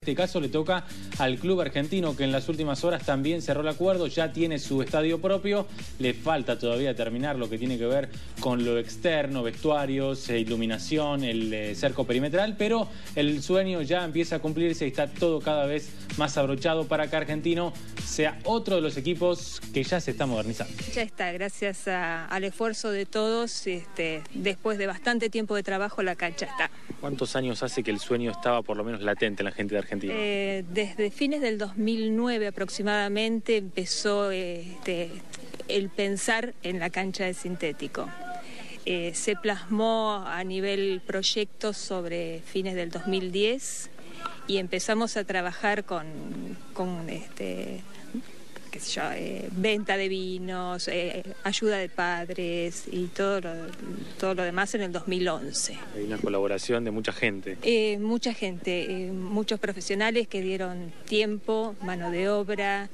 En este caso le toca al club argentino, que en las últimas horas también cerró el acuerdo, ya tiene su estadio propio, le falta todavía terminar lo que tiene que ver con lo externo, vestuarios, iluminación, el cerco perimetral, pero el sueño ya empieza a cumplirse y está todo cada vez más abrochado para que Argentino sea otro de los equipos que ya se está modernizando. Ya está, gracias al esfuerzo de todos, después de bastante tiempo de trabajo la cancha está. ¿Cuántos años hace que el sueño estaba por lo menos latente en la gente de Argentina? Desde fines del 2009 aproximadamente empezó el pensar en la cancha de sintético. Se plasmó a nivel proyectos sobre fines del 2010 y empezamos a trabajar con qué sé yo, venta de vinos, ayuda de padres y todo lo demás en el 2011. Hay una colaboración de mucha gente. Mucha gente, muchos profesionales que dieron tiempo, mano de obra,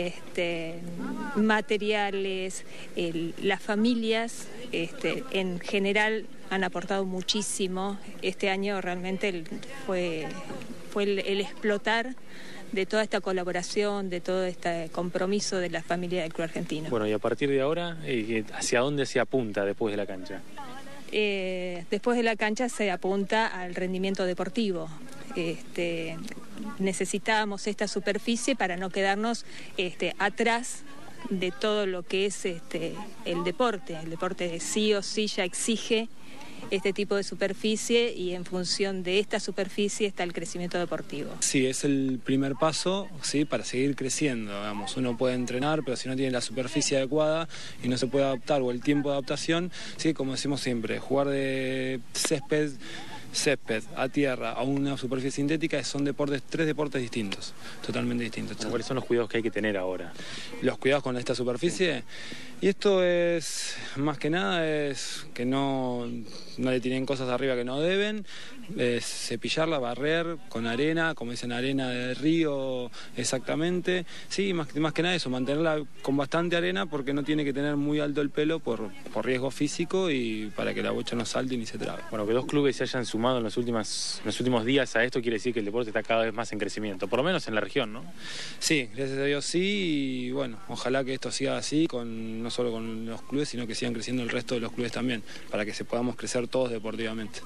materiales, las familias en general han aportado muchísimo. Este año realmente fue el explotar de toda esta colaboración, de todo este compromiso de la familia del Club Argentino. Bueno, y a partir de ahora, ¿hacia dónde se apunta después de la cancha? Después de la cancha se apunta al rendimiento deportivo. Necesitábamos esta superficie para no quedarnos atrás de todo lo que es el deporte. El deporte sí o sí ya exige este tipo de superficie y en función de esta superficie está el crecimiento deportivo. Sí, es el primer paso, ¿sí?, para seguir creciendo, digamos. Uno puede entrenar, pero si no tiene la superficie adecuada y no se puede adaptar o el tiempo de adaptación, sí, como decimos siempre, jugar de césped a tierra a una superficie sintética son tres deportes distintos, totalmente distintos. ¿Cuáles son los cuidados que hay que tener ahora? Los cuidados con esta superficie, y esto es más que nada es que no le tienen cosas arriba que no deben, cepillarla, barrer con arena, como dicen, arena de río exactamente, sí, más que nada eso, mantenerla con bastante arena porque no tiene que tener muy alto el pelo por riesgo físico y para que la bocha no salte ni se trabe. Bueno, que dos clubes se hayan sumado en los últimos días a esto quiere decir que el deporte está cada vez más en crecimiento, por lo menos en la región, ¿no? Sí, gracias a Dios sí, y bueno, ojalá que esto siga así, no solo con los clubes, sino que sigan creciendo el resto de los clubes también, para que podamos crecer todos deportivamente.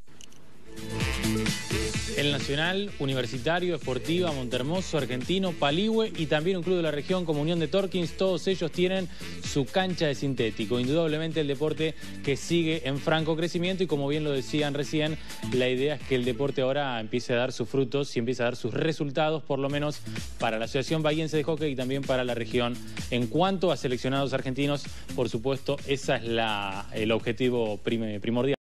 El Nacional, Universitario, Sportiva, Montermoso, Argentino, Paligüe y también un club de la región como Unión de Torquins, todos ellos tienen su cancha de sintético. Indudablemente el deporte que sigue en franco crecimiento y como bien lo decían recién, la idea es que el deporte ahora empiece a dar sus frutos y empiece a dar sus resultados, por lo menos para la Asociación Bahiense de Hockey y también para la región. En cuanto a seleccionados argentinos, por supuesto, ese es el objetivo primordial.